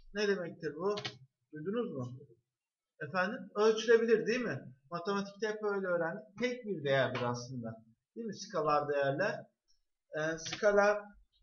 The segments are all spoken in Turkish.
Ne demektir bu? Duydunuz mu? Efendim? Ölçülebilir değil mi? Matematikte hep öyle öğrendik. Tek bir değerdir aslında. Değil mi? Skalar değerler. Skalar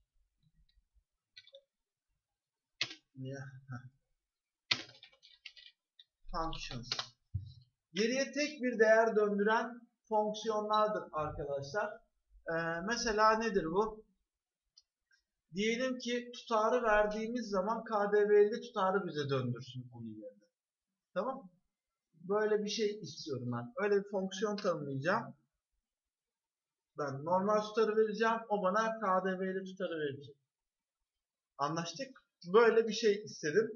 functions. Geriye tek bir değer döndüren fonksiyonlardır arkadaşlar. Mesela nedir bu? Diyelim ki tutarı verdiğimiz zaman KDV'li tutarı bize döndürsün onun yerine. Tamam? Böyle bir şey istiyorum ben. Öyle bir fonksiyon tanımlayacağım. Ben normal tutarı vereceğim. O bana KDV'li tutarı verecek. Anlaştık? Böyle bir şey istedim.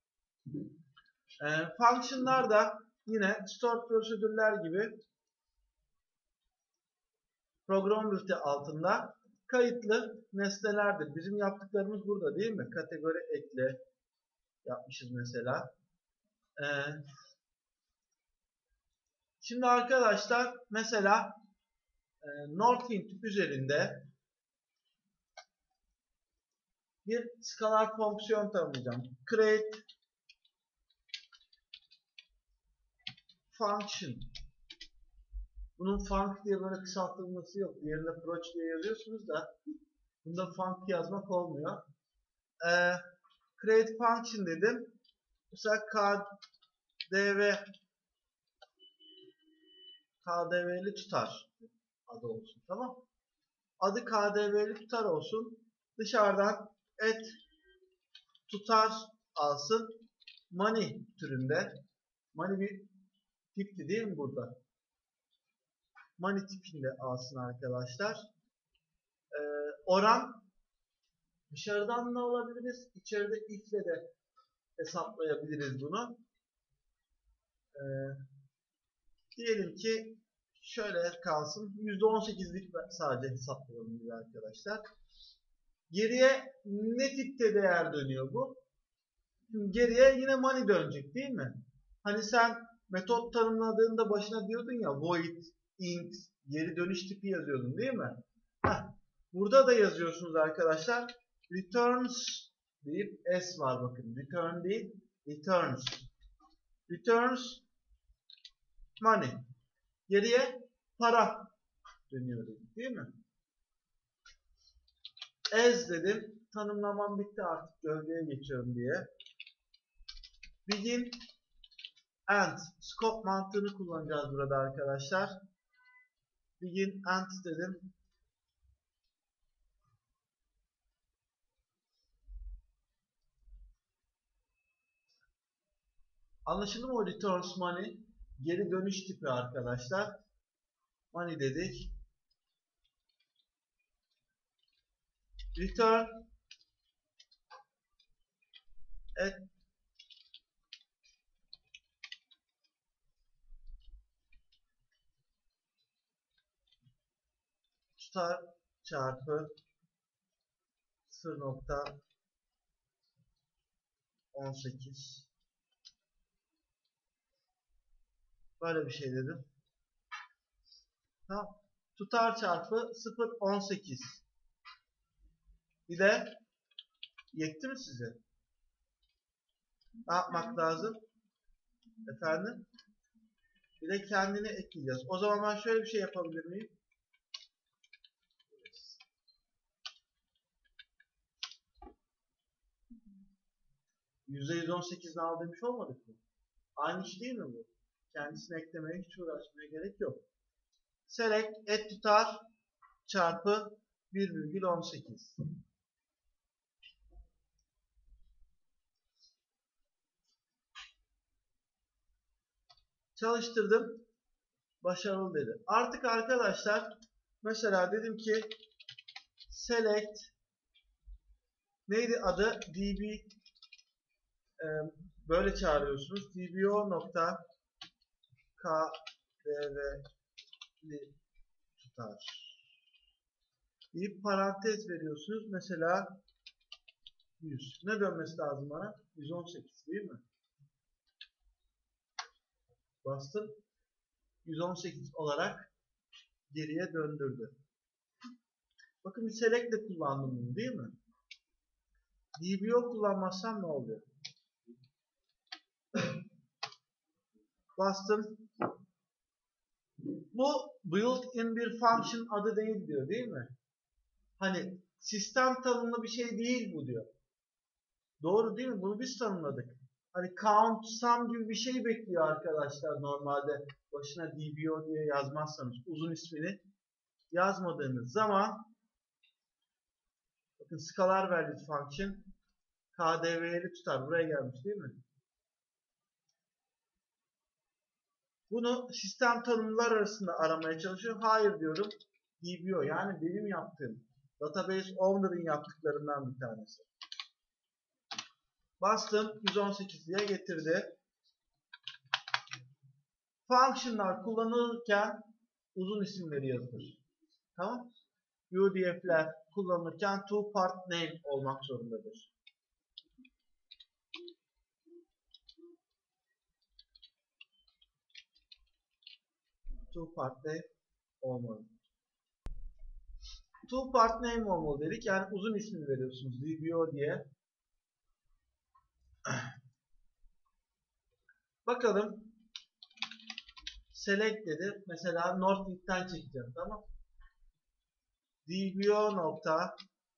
Function'lar da yine stored prosedürler gibi programability altında kayıtlı nesnelerdir. Bizim yaptıklarımız burada değil mi? Kategori ekle yapmışız mesela. Şimdi arkadaşlar mesela Northwind üzerinde bir skalar fonksiyon tanımlayacağım. Create function. Bunun func diye böyle kısaltılması yok. Diğerinde proc diye yazıyorsunuz da bunda func yazmak olmuyor. Create function dedim. Mesela KDV'li tutar adı olsun. Tamam. Adı KDV'li tutar olsun. Dışarıdan et tutar alsın. Money türünde. Money bir tipti değil mi burada? Money tipinde alsın arkadaşlar. Oran dışarıdan da alabiliriz. İçeride if ile de hesaplayabiliriz bunu. Diyelim ki şöyle kalsın. %18'lik sadece hesaplayalım biz arkadaşlar. Geriye ne tipte değer dönüyor bu? Şimdi geriye yine money dönecek değil mi? Hani sen metot tanımladığında başına diyordun ya void, int, geri dönüş tipi yazıyordun değil mi? Burada da yazıyorsunuz arkadaşlar. Returns deyip s var bakın. Return değil, returns. Returns money. Geriye para dönüyor değil mi? As dedim. Tanımlamam bitti artık. Gövdeye geçiyorum diye. Begin and. Scope mantığını kullanacağız burada arkadaşlar. Begin and dedim. Anlaşıldı mı o returns money? Geri dönüş tipi arkadaşlar. Money dedik. Return at tutar çarpı 0.18 böyle bir şey dedim. Tamam. Tutar çarpı 0.18 bir de yetti mi size? Ne yapmak lazım? Efendim? Bir de kendini ekleyeceğiz. O zaman ben şöyle bir şey yapabilir miyim? %118'ini al demiş olmadık mı? Aynı iş değil mi bu? Kendisini eklemeye hiç uğraşmaya gerek yok. Select et tutar çarpı 1,18. Çalıştırdım. Başarılı dedi. Artık arkadaşlar mesela dedim ki select neydi adı? db böyle çağırıyorsunuz. dbo nokta kdv'li tutar deyip parantez veriyorsunuz. Mesela 100. Ne dönmesi lazım bana? 118 değil mi? Bastım. 118 olarak geriye döndürdü. Bakın bir select de kullandım bunu değil mi? dbo kullanmazsam ne oluyor? Bastım. Bu built-in bir function adı değil diyor, değil mi? Hani sistem tanımlı bir şey değil bu diyor. Doğru değil mi? Bunu biz tanımladık. Hani count sum gibi bir şey bekliyor arkadaşlar normalde. Başına DBO diye yazmazsanız uzun ismini yazmadığınız zaman bakın scalar value function KDV'li tutar. Buraya gelmiş değil mi? Bunu sistem tanımlar arasında aramaya çalışıyor. Hayır diyorum. DBO yani benim yaptığım database owner'ın yaptıklarından bir tanesi. Bastım 118 diye getirdi. Function'lar kullanılırken uzun isimleri yazılır. Tamam? UDF'ler kullanılırken two part name olmak zorundadır. Two part name olmalı. Two part name olmalı dedik. Yani uzun ismini veriyorsunuz. DBO diye. Bakalım. Select dedi. Mesela Northwind'den çekeceğim. Tamam. DBO nokta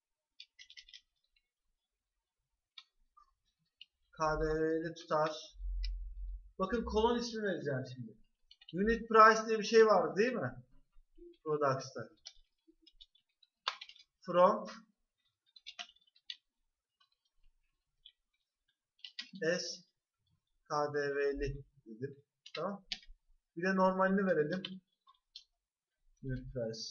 KDV'li tutar. Bakın kolon ismi vereceğim şimdi. Unit price diye bir şey var değil mi? Products'ta. From S KDV'li dedim. Tamam. Bir de normalini verelim. Unit price.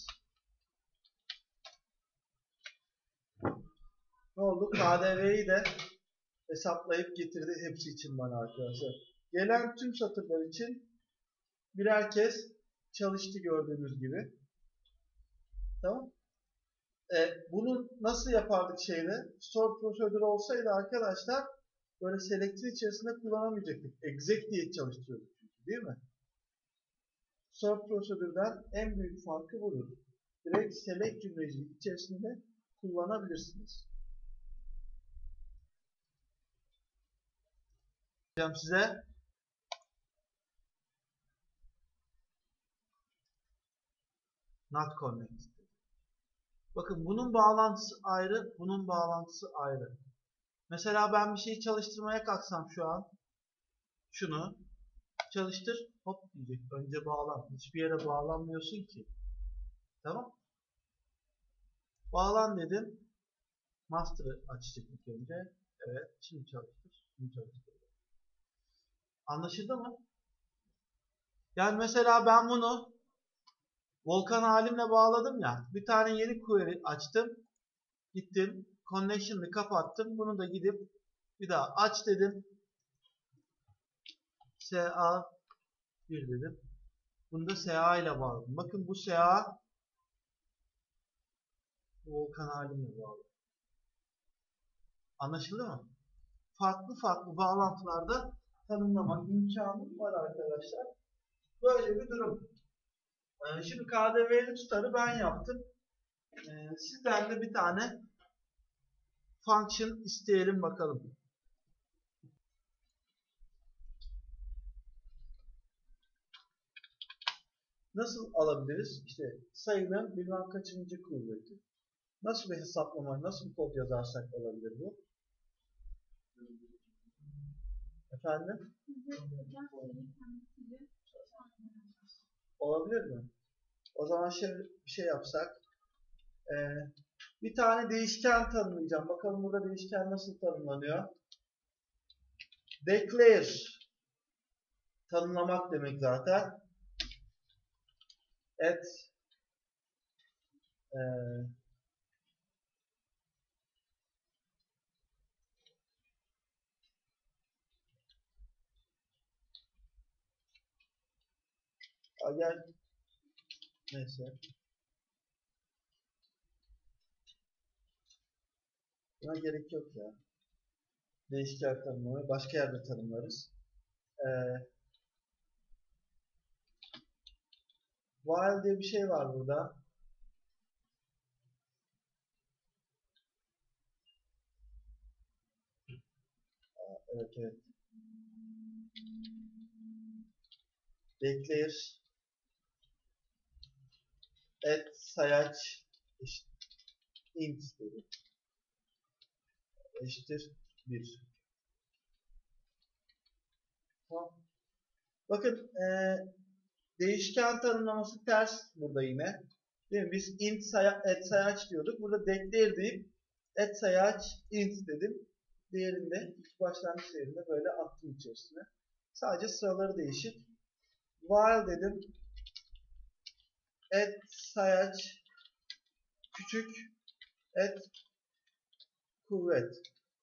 Ne oldu? KDV'yi de hesaplayıp getirdi hepsi için bana arkadaşlar. Gelen tüm satırlar için birer kez çalıştı gördüğünüz gibi. Tamam. Bunu nasıl yapardık şeyde? Store prosedürü olsaydı arkadaşlar böyle select'in içerisinde kullanamayacaktık. Exec diye çalıştırıyorduk çünkü, değil mi? Store prosedürden en büyük farkı budur. Direkt select cümleciği içerisinde kullanabilirsiniz. Size not connected. Bakın bunun bağlantısı ayrı, bunun bağlantısı ayrı. Mesela ben bir şeyi çalıştırmaya kalksam şu an şunu çalıştır, hop diyecek. Önce bağlan. Hiçbir yere bağlanmıyorsun ki. Tamam. Bağlan dedim. Master'ı açacak ilk önce. Evet. Şimdi çalıştır. Şimdi çalıştır. Anlaşıldı mı? Yani mesela ben bunu Volkan halimle bağladım ya. Bir tane yeni query açtım. Gittim. Connection'ı kapattım. Bunu da gidip bir daha aç dedim. SA 1 dedim. Bunu da SA ile bağladım. Bakın bu SA Volkan halimle bağlı. Anlaşıldı mı? Farklı farklı bağlantılarda tanımlama imkanı var arkadaşlar. Böyle bir durum. Şimdi KDV'li tutarı ben yaptım. Sizden de bir tane function isteyelim bakalım. Nasıl alabiliriz? İşte sayının bilmem kaçıncı kuvveti. Nasıl bir hesaplama, nasıl bir kod yazarsak olabilir bu? Efendim? Olabilir mi? O zaman bir şey yapsak. Bir tane değişken tanımlayacağım. Bakalım burada değişken nasıl tanımlanıyor? Declare tanımlamak demek zaten. At gel neyse. Buna gerek yok ya. Değişken tanımlamayı başka yerde tanımlarız. While diye bir şey var burada. Evet evet. declare add sayaç int dedim. Eşittir 1. Tamam. Bakın değişken tanımlaması ters burada yine. Değil mi? Biz int add sayaç diyorduk. Burada declare deyip add sayaç int dedim. Diğerinde ilk başlangıç değerinde böyle attım içerisine. Sadece sıraları değişik. While dedim. Add sayaç küçük add kuvvet.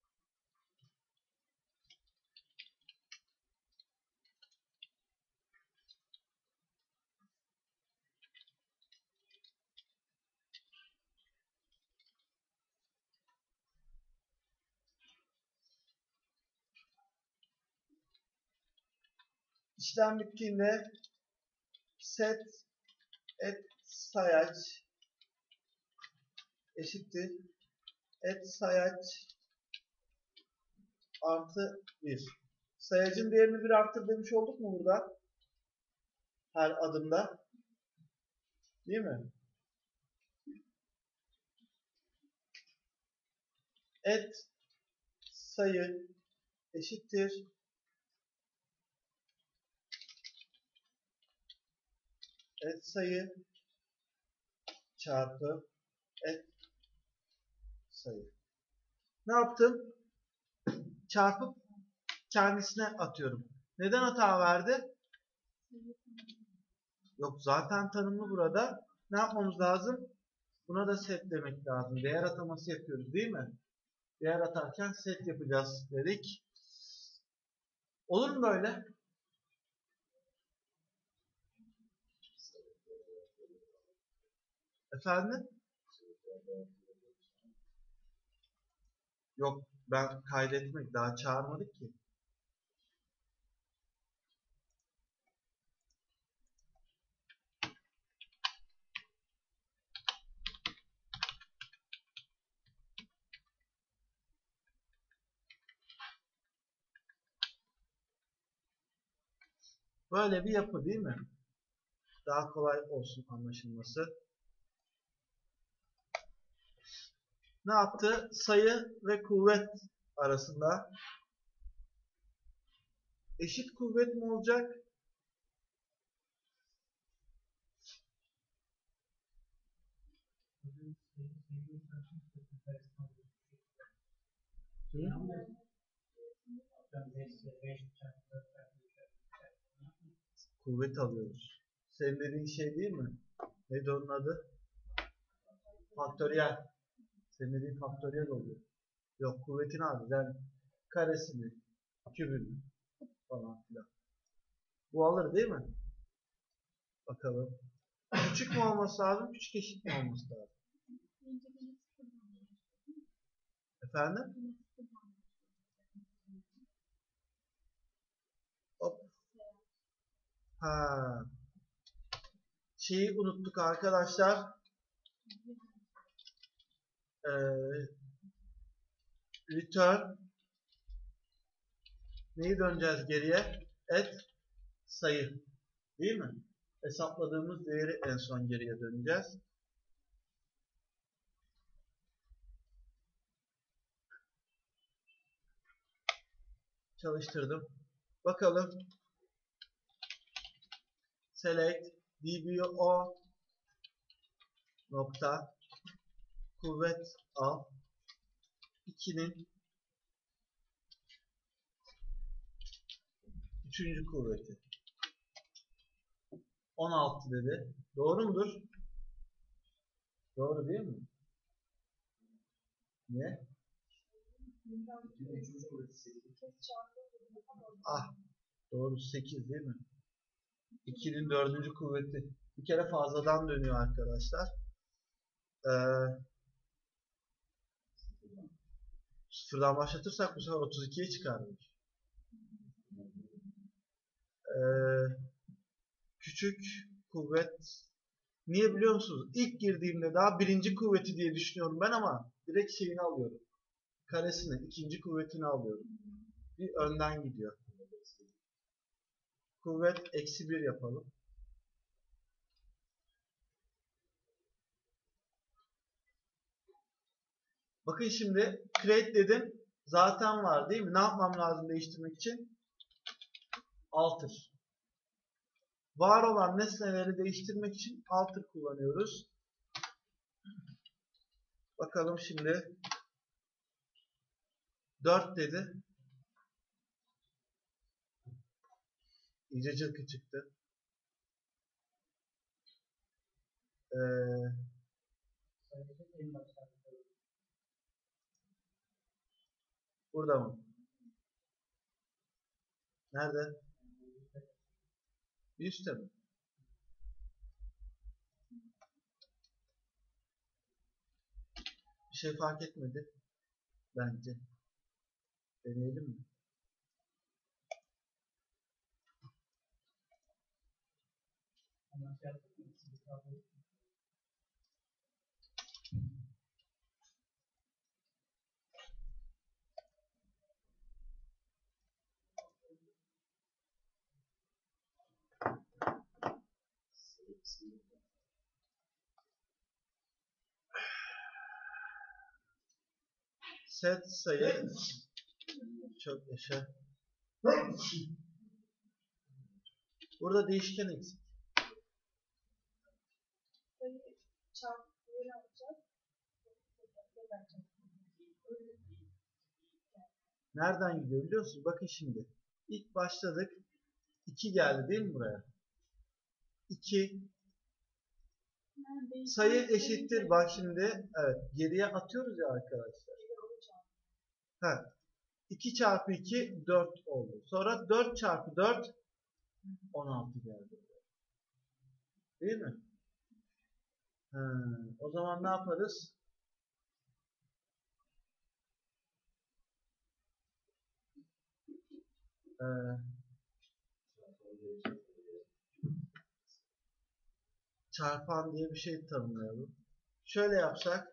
İşlem bittiğinde set add sayaç eşittir add sayaç artı 1. Sayacın değerini 1 arttır demiş olduk mu burada? Her adımda. Değil mi? Add sayı eşittir add sayı çarpı add sayı. Ne yaptım? Çarpıp kendisine atıyorum. Neden hata verdi? Yok, zaten tanımlı burada. Ne yapmamız lazım? Buna da set demek lazım. Değer ataması yapıyoruz değil mi? Değer atarken set yapacağız dedik. Olur mu böyle? Efendim? Yok, ben kaydetmek daha çağırmadık ki. Böyle bir yapı değil mi? Daha kolay olsun anlaşılması. Ne yaptı? Sayı ve kuvvet arasında eşit kuvvet mi olacak? Hı? Kuvvet alıyoruz. Senin dediğin şey değil mi? Neydi onun adı? Faktöriyel. Senin dediğin faktöriyel oluyor. Yok, kuvvetin abi. Yani karesini, kübünü falan filan. Bu alır değil mi? Bakalım. Küçük mü olması lazım? Küçük eşit mi olması lazım? Efendim? Hop. Ha. Şeyi unuttuk arkadaşlar. Return. Neyi döneceğiz geriye? Add sayı. Değil mi? Hesapladığımız değeri en son geriye döneceğiz. Çalıştırdım. Bakalım. Select dbo nokta kuvvet al 2'nin 3. kuvveti. 16 dedi. Doğru mudur? Doğru değil mi? Niye? Ah, doğru, 8 değil mi? 2'nin 4. kuvveti. Bir kere fazladan dönüyor arkadaşlar. Sıfırdan başlatırsak bu sefer 32'ye çıkarmış. Küçük kuvvet. Niye biliyor musunuz? İlk girdiğimde daha 1. kuvveti diye düşünüyorum ben ama direkt şeyini alıyorum. Karesini, 2. kuvvetini alıyorum. Bir önden gidiyor. kuvvet eksi 1 yapalım. Bakın şimdi create dedim. Zaten var değil mi? Ne yapmam lazım değiştirmek için? Alter. Var olan nesneleri değiştirmek için alter kullanıyoruz. Bakalım şimdi. 4 dedi. İyice cılkı çıktı. Burada mı? Nerede? Bir üstte mi? Bir şey fark etmedi. Bence. Deneyelim mi? Set sayı çok yaşa. Burada değişken eksik. Nereden gidiyor biliyor musunuz? Bakın şimdi. İlk başladık. 2 geldi değil mi buraya? 2 sayı eşittir. Bak şimdi. Evet. Geriye atıyoruz ya arkadaşlar. Ha. 2 çarpı 2 4 oldu. Sonra 4 çarpı 4 16 geldi. Değil mi? O zaman ne yaparız? Çarpan diye bir şey tanımlayalım. Şöyle yapsak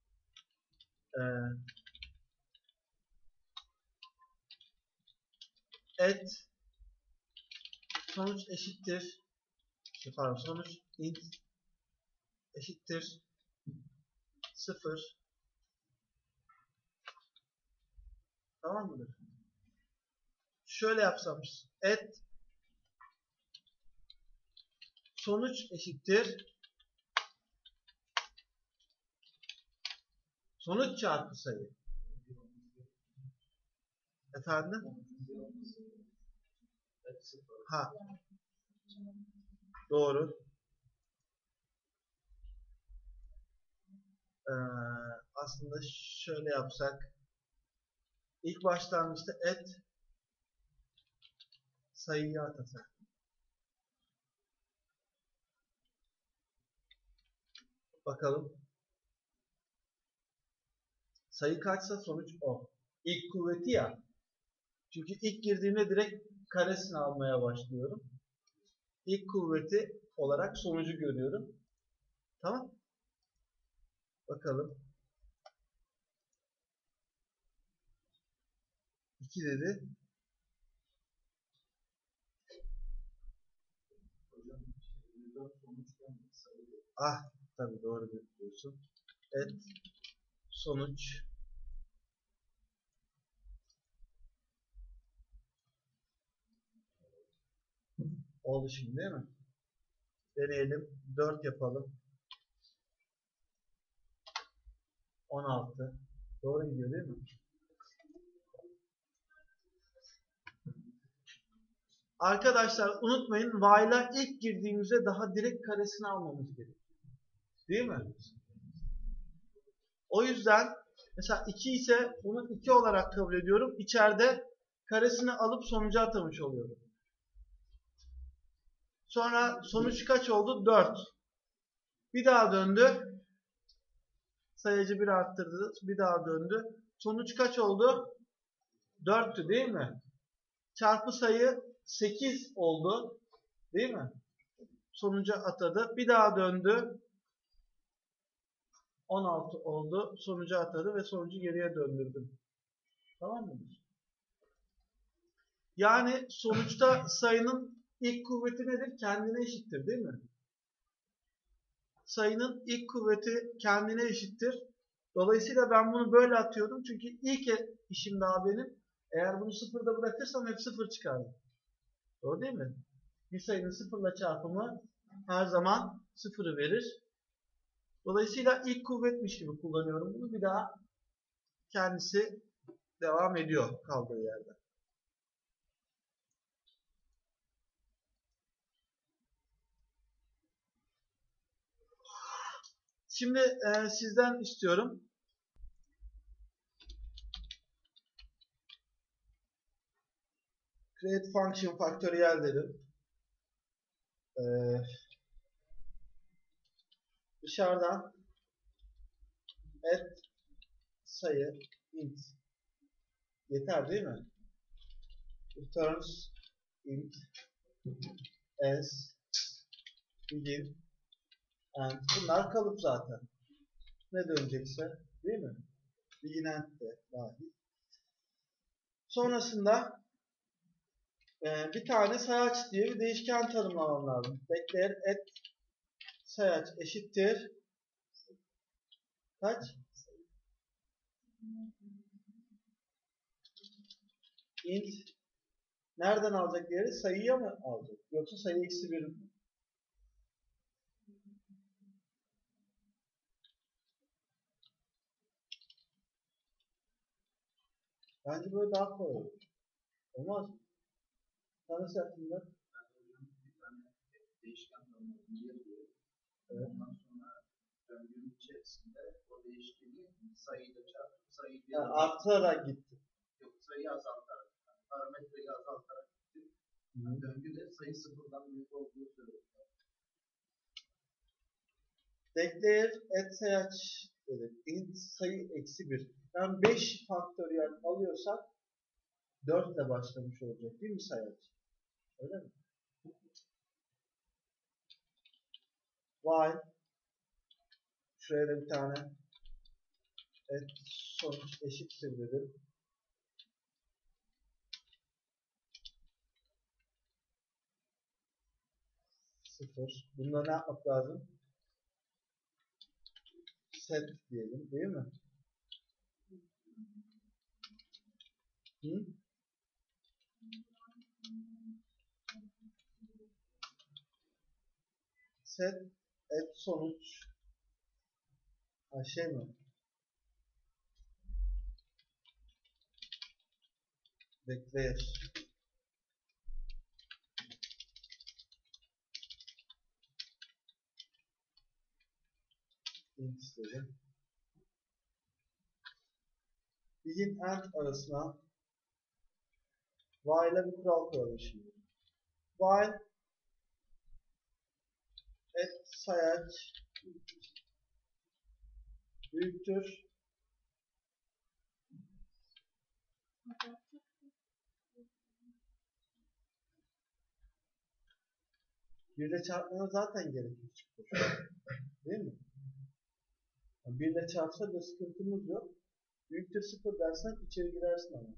et sonuç eşittir sonuç int eşittir 0. Tamam mıdır? Şöyle yapsam et sonuç eşittir sonuç çarpı sayı. Efendim? Ha. Doğru. Aslında şöyle yapsak ilk başlangıçta et sayıyı atasak. Bakalım. Sayı kaçsa sonuç o. İlk kuvveti ya. Çünkü ilk girdiğimde direkt karesini almaya başlıyorum. İlk kuvveti olarak sonucu görüyorum. Tamam. Bakalım. 2 dedi. Ah, tabii doğru diyorsun. Et sonuç oldu şimdi değil mi? Deneyelim. 4 yapalım. 16. Doğru gidiyor değil mi? Arkadaşlar unutmayın while'a ilk girdiğimizde daha direkt karesini almamız gerekiyor. Değil mi? O yüzden mesela 2 ise bunu 2 olarak kabul ediyorum. İçeride karesini alıp sonuca atamış oluyorum. Sonra sonuç kaç oldu? 4. Bir daha döndü. Sayacı bir arttırdı. Bir daha döndü. Sonuç kaç oldu? 4'tü değil mi? Çarpı sayı 8 oldu. Değil mi? Sonuca atadı. Bir daha döndü. 16 oldu. Sonuca atadı ve sonucu geriye döndürdüm. Tamam mı? Yani sonuçta sayının ilk kuvveti nedir? Kendine eşittir değil mi? Sayının ilk kuvveti kendine eşittir. Dolayısıyla ben bunu böyle atıyorum. Çünkü ilk işim daha benim. Eğer bunu sıfırda bırakırsam hep sıfır çıkardı. Doğru değil mi? Bir sayının sıfırla çarpımı her zaman sıfırı verir. Dolayısıyla ilk kuvvetmiş gibi kullanıyorum bunu. Bir daha kendisi devam ediyor kaldığı yerde. Şimdi sizden istiyorum. Create function faktöriyel dedim. Dışarıdan add sayı int yeter değil mi? Returns int as begin and bunlar kalıp zaten. Ne dönecekse değil mi? Begin and de dahil. Sonrasında bir tane sayaç diye bir değişken tanımlamam lazım. Declare add sayaç eşittir kaç? Int nereden alacak değeri? Sayıya mı alacak? Yoksa sayı eksi 1 mi? Bence böyle daha kolay olur. Olmaz mı? Tanesi hakkında. Değişken tanımını yazıyor. Evet. Ondan sonra döngünün içerisinde o değişkeni sayıyla çarpıp sayıyı Yani arttırarak gitti. yok sayıyı azaltarak, yani parametreyi azaltarak gitti. Yani döngüde sayı sıfırdan büyük olduğu söylüyor. Declare add sayaç dedim. Int sayı eksi 1. Yani 5 faktöriyel alıyorsak 4 ile başlamış olacak değil mi sayaç? Öyle mi? While şuraya da bir tane add sonuç eşittir dedim. Sıfır. Bunda ne yapmak lazım? Set diyelim değil mi? Hı? Set add sonuç şey mi? Declare int dedim. Begin and arasına while'a bir kural koyalım şimdi. While add sayaç büyüktür birle çarpmana zaten gerek yok çıktı. Değil mi? Yani birle çarpsa da sıkıntımız yok. Büyüktür 0 dersen içeri girersin ama.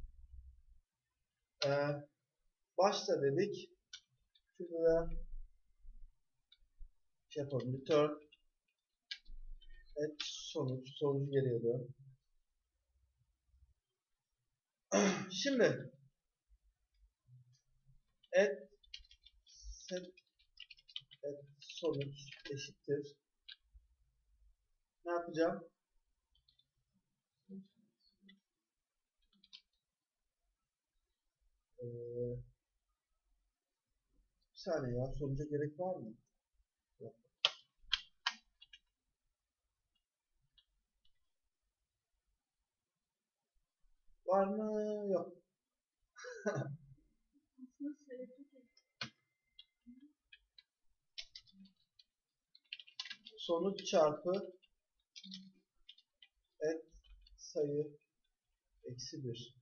Başta dedik. Şurada da şey yapalım. Return add sonucu geriye dön. Şimdi add set add sonuç eşittir. Ne yapacağım? Bir saniye ya. Sonuca gerek var mı? Yok. Var mı? Yok. Sonuç çarpı add sayı eksi 1.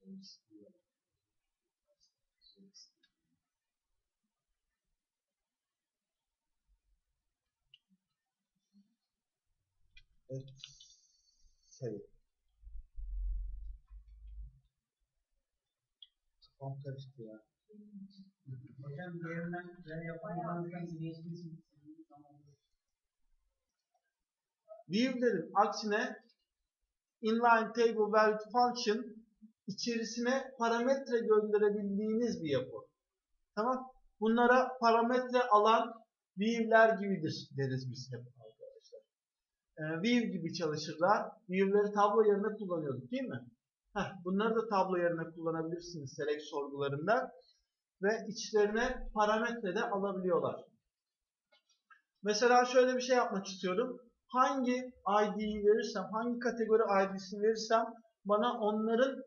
Add sayı. Kafam karıştı ya. Hocam diğerinden ben yapamadan sen değiştirsin. View'lerin aksine inline table valid function içerisine parametre gönderebildiğiniz bir yapı. Tamam. Bunlara parametre alan view'ler gibidir deriz biz hep arkadaşlar. View gibi çalışırlar. View'leri tablo yerine kullanıyorduk değil mi? Bunları da tablo yerine kullanabilirsiniz select sorgularında. Ve içlerine parametre de alabiliyorlar. Mesela şöyle bir şey yapmak istiyorum. Hangi ID'yi verirsem, hangi kategori ID'sini verirsem bana onların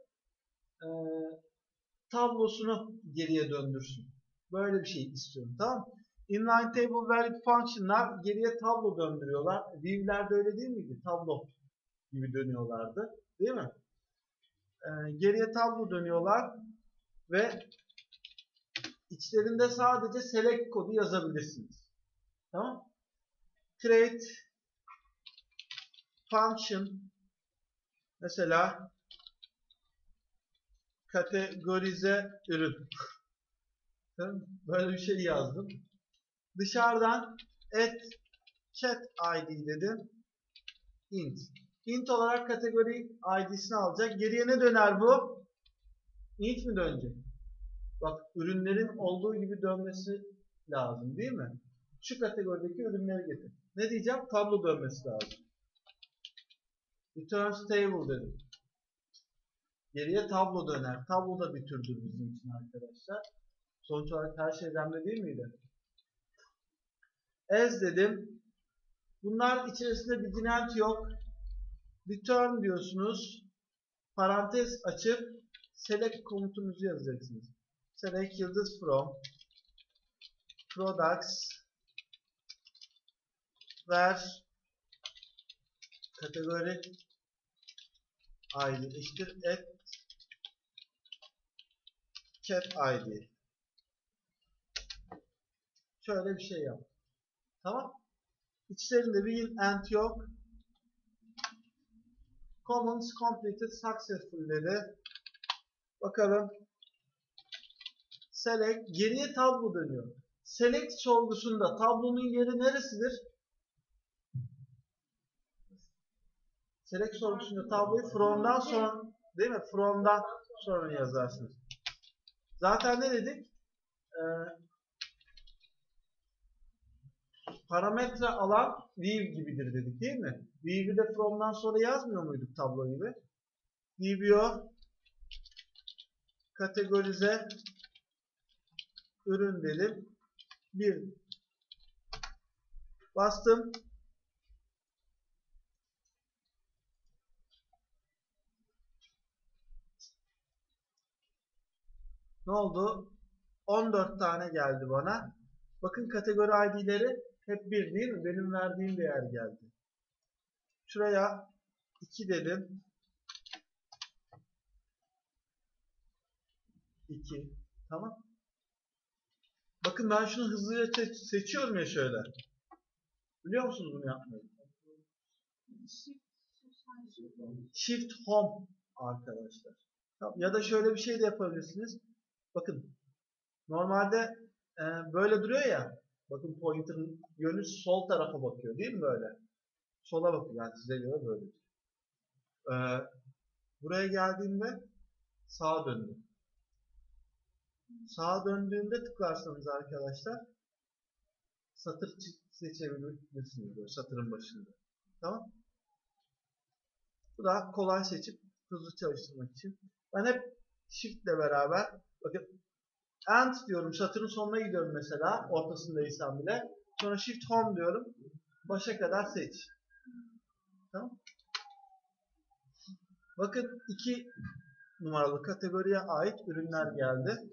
tablosunu geriye döndürsün. Böyle bir şey istiyorum. Tamam mı? Inline table valid function'lar geriye tablo döndürüyorlar. View'lerde öyle değil miydi? Tablo gibi dönüyorlardı. Değil mi? Geriye tablo dönüyorlar ve içlerinde sadece select kodu yazabilirsiniz. Tamam? Create function mesela kategorize ürün. Tamam? Böyle bir şey yazdım. Dışarıdan add chat id dedim. Int. Int olarak kategori id'sini alacak. Geriye ne döner bu? Int mi dönecek? Bak ürünlerin olduğu gibi dönmesi lazım değil mi? Şu kategorideki ürünleri getir. Ne diyeceğim? Tablo dönmesi lazım. Returns table dedim. Geriye tablo döner. Tablo da bir türdür bizim için arkadaşlar. Sonuç olarak her şey RAM'de değil miydi? As dedim. Bunlar içerisinde bir dinamik yok. Return diyorsunuz. Parantez açıp select komutunuzu yazacaksınız. Select yıldız from products ver kategori id eşittir add chat id. Şöyle bir şey yap. Tamam. İçlerinde will and yok. Commands completed successfully dedi. Bakalım. Select. Geriye tablo dönüyor. Select sorgusunda tablonun yeri neresidir? Select sorgusunda tabloyu from'dan sonra değil mi? From'dan sonra yazarsınız. Zaten ne dedik? Parametre alan view gibidir dedik değil mi? View'ü de from'dan sonra yazmıyor muyduk tablo gibi? View kategorize ürün dedim. Bir bastım. Ne oldu? 14 tane geldi bana. Bakın kategori ID'leri hep bir değil mi? Benim verdiğim değer geldi. Şuraya 2 dedim. 2. Tamam. Bakın ben şunu hızlıca seçiyorum ya şöyle. Biliyor musunuz bunu yapmayı? Shift Home arkadaşlar. Ya da şöyle bir şey de yapabilirsiniz. Bakın normalde böyle duruyor ya. Bakın pointer'ın yönü sol tarafa bakıyor değil mi böyle? Sola bakıyor yani size göre böyle. Buraya geldiğimde sağa döndü. Sağa döndüğünde tıklarsanız arkadaşlar satır seçebilirsiniz böyle satırın başında. Tamam? Bu da kolay seçip hızlı çalıştırmak için. Ben hep Shift ile beraber bakın End diyorum. Satırın sonuna gidiyorum mesela. Ortasındaysam bile. Sonra Shift Home diyorum. Başa kadar seç. Tamam. Bakın 2 numaralı kategoriye ait ürünler geldi.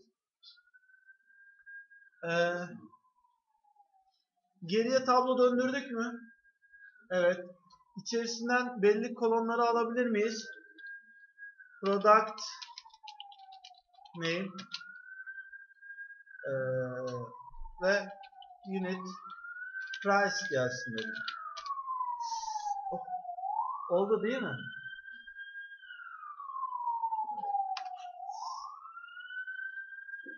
Geriye tablo döndürdük mü? Evet. İçerisinden belli kolonları alabilir miyiz? Product name ve unit price gelsin dedim. Oldu değil mi?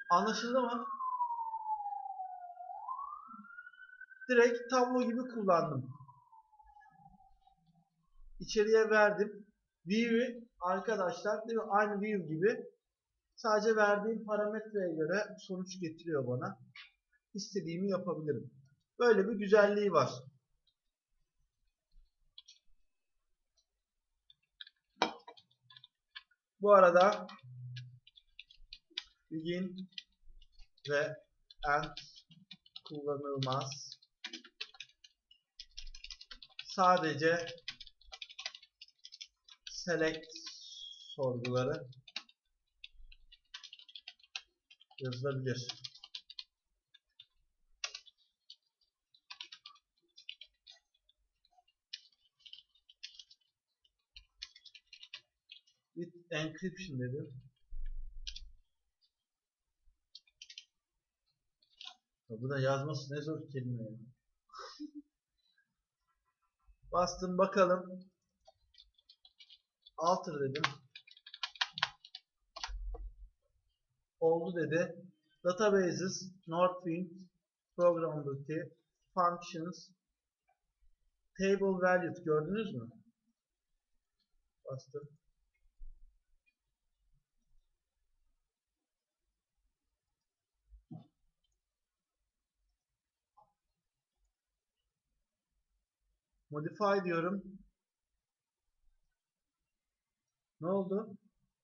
Anlaşıldı mı? Direkt tablo gibi kullandım. İçeriye verdim. View'i arkadaşlar değil mi? Aynı view gibi sadece verdiğim parametreye göre sonuç getiriyor bana. İstediğimi yapabilirim. Böyle bir güzelliği var. Bu arada begin ve end kullanılmaz. Sadece select sorguları yazılabilir. With encryption dedim. Bu da yazması ne zor kelime ya. Bastım bakalım. Alter dedim. Oldu dedi. Databases, Northwind, Programmability, Functions, Table Values gördünüz mü? Bastım. Modify diyorum. Ne oldu?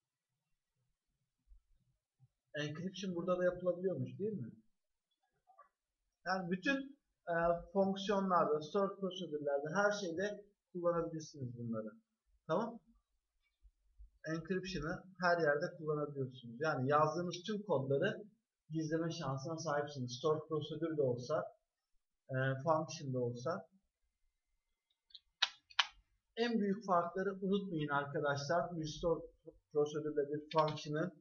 Encryption burada da yapılabiliyormuş değil mi? Yani bütün fonksiyonlarda, stored prosedürlerde, her şeyde kullanabilirsiniz bunları. Tamam? Encryption'ı her yerde kullanabiliyorsunuz. Yani yazdığınız tüm kodları gizleme şansına sahipsiniz. Stored prosedür de olsa, function da olsa. En büyük farkları unutmayın arkadaşlar. Bir stored prosedürle bir function'ı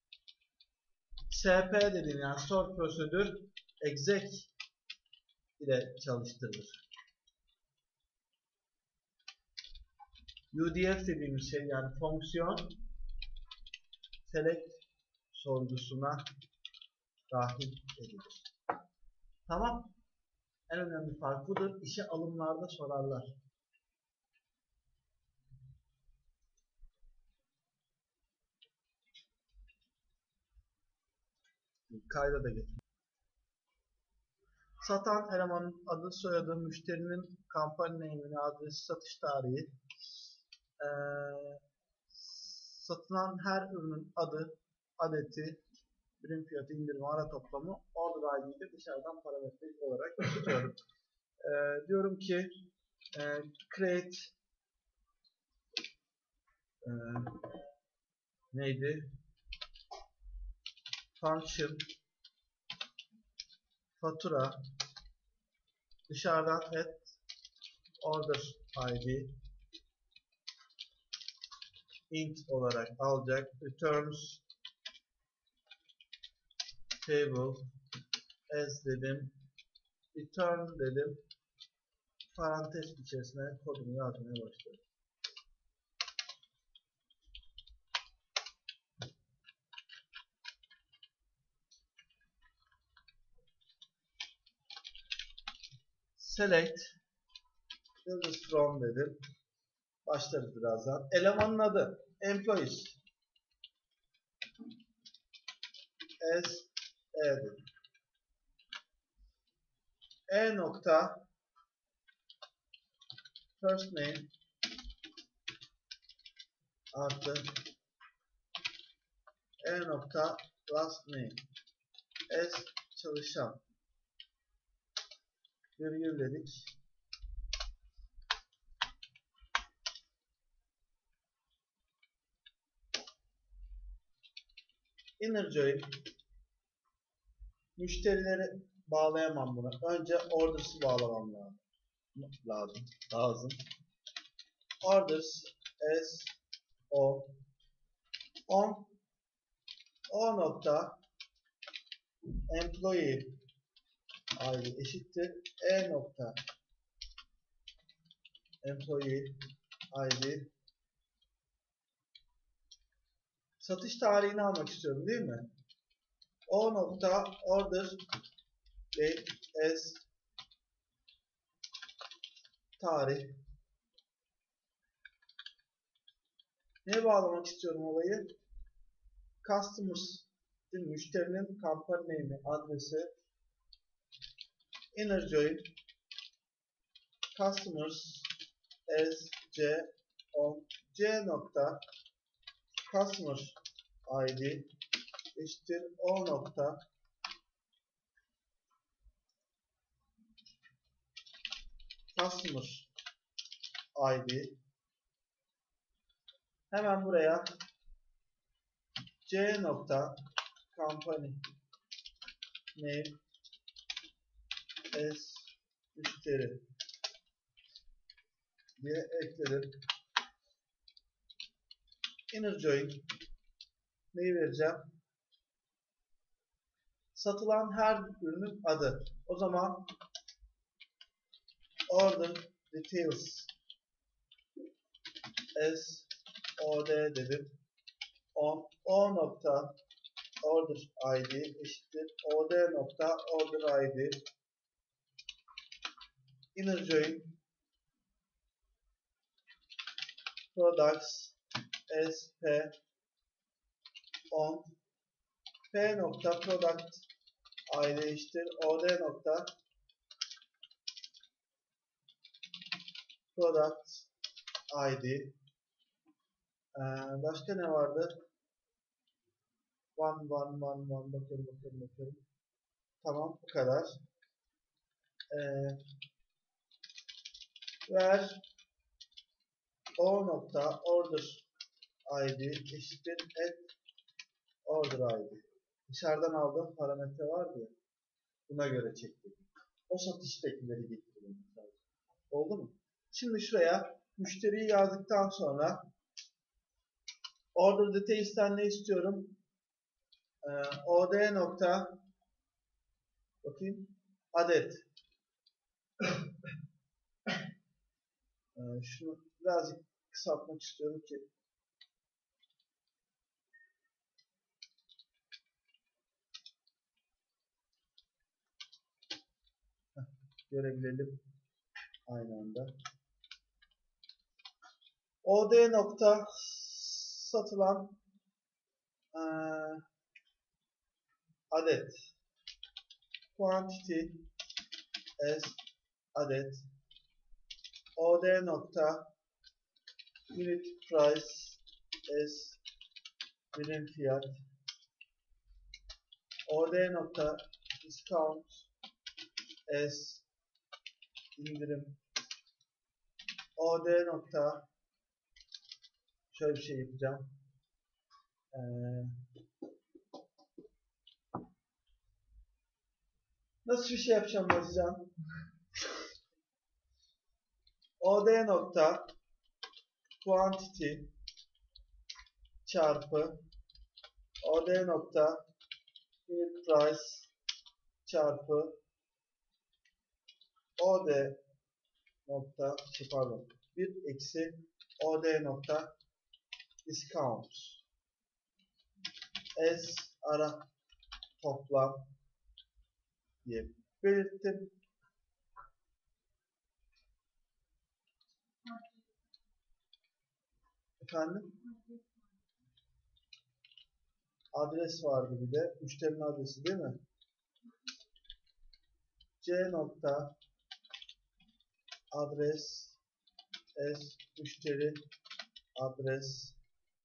SP dediğim yani stored prosedür exec ile çalıştırılır. UDF dediğimiz şey yani fonksiyon select sorgusuna dahil edilir. Tamam. En önemli fark budur. İşe alımlarda sorarlar. Kayda da getir. Satan elemanın adı, soyadı, müşterinin kampanya name'ini, adresi, satış tarihi, satılan her ürünün adı, adeti, birim fiyatı, indirimi, ara toplamı, order ID'yi de dışarıdan parametre olarak tutuyorum. Diyorum ki create neydi? Function fatura dışarıdan add order ID int olarak alacak. Returns table as dedim. Return dedim. Parantez içerisine kodumu yazmaya başladım. Select yıldız from dedim. Başlarız birazdan. Elemanın adı employees as dedim. E nokta first name artı E nokta last name as çalışan virgül dedik. Inner join müşterileri bağlayamam buna. Önce orders'ı bağlamam lazım. Orders as on nokta employee ID eşittir E nokta employee ID satış tarihini almak istiyorum değil mi? O nokta order date as tarih. Neye bağlamak istiyorum olayı? Customers, müşterinin company name'i, adresi, inner join customers as c on c nokta customer id eşittir o nokta customer id. Hemen buraya c nokta company name as müşteri diye ekledim. Inner join neyi vereceğim? Satılan her ürünün adı. O zaman order details as od dedim. O nokta order id eşittir od nokta order id. Inner join products as p on p nokta product id eşittir od nokta product id. Başka ne vardı? One bakıyorum. Tamam, bu kadar. Ver o nokta order id eşittir et order id. Dışarıdan aldığım parametre var ya, buna göre çektim. O satış teknileri getirdim. Oldu mu? Şimdi şuraya müşteriyi yazdıktan sonra order details'ten ne istiyorum? Od nokta bakayım adet. Şunu birazcık kısaltmak istiyorum ki görebilelim aynı anda. Od nokta satılan adet quantity as adet od nokta unit price as birim fiyat od nokta discount as indirim od nokta şöyle bir şey yapacağım. Nasıl bir şey yapacağım yazacağım. Od nokta quantity çarpı od nokta unit price çarpı od nokta pardon 1 eksi od nokta discount s ara toplam diye belirttim. Efendim? Adres vardı bir de. Müşterinin adresi değil mi? C nokta adres s müşteri adres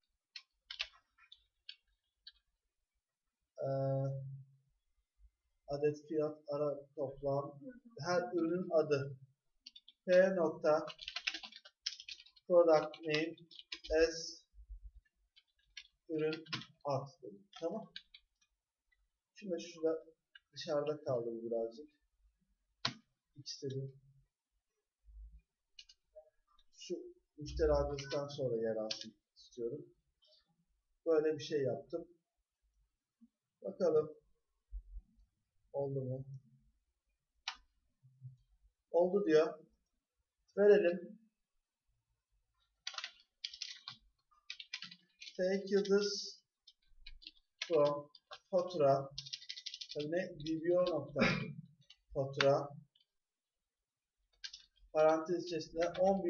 adet fiyat ara toplam her ürünün adı p nokta product name as ürün ad. Tamam. Şimdi şurada dışarıda kaldı bu birazcık. İstedim. Şu müşteri adresten sonra yer alsın istiyorum. Böyle bir şey yaptım. Bakalım oldu mu? Oldu diyor. Verelim. Take yıldız from fatura Tabii ne? DBO nokta fatura parantez içerisinde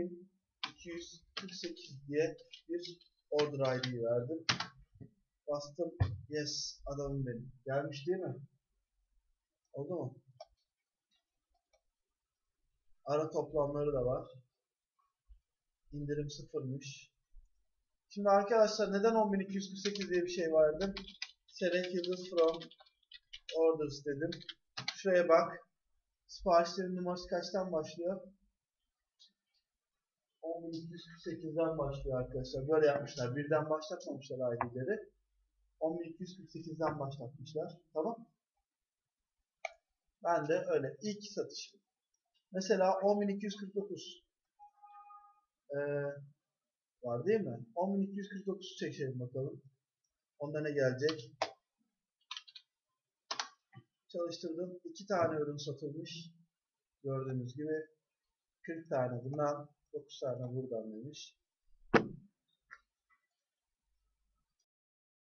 10.248 diye bir order ID verdim. Bastım. Yes. Adamım benim. Gelmiş değil mi? Oldu mu? Ara toplamları da var. İndirim sıfırmış. Şimdi arkadaşlar neden 10.248 diye bir şey vardı? Select yıldız from orders dedim. Şuraya bak. Siparişlerin numarası kaçtan başlıyor? 10.248'den başlıyor arkadaşlar. Böyle yapmışlar. Birden başlatmamışlar ID'leri. 10.248'den başlatmışlar. Tamam. Ben de öyle. İlk satışım. Mesela 10.249 var değil mi? 10.249 çekelim bakalım. Onda ne gelecek? Çalıştırdım. 2 tane ürün satılmış. Gördüğünüz gibi 40 tane bundan, 9 tane buradan demiş.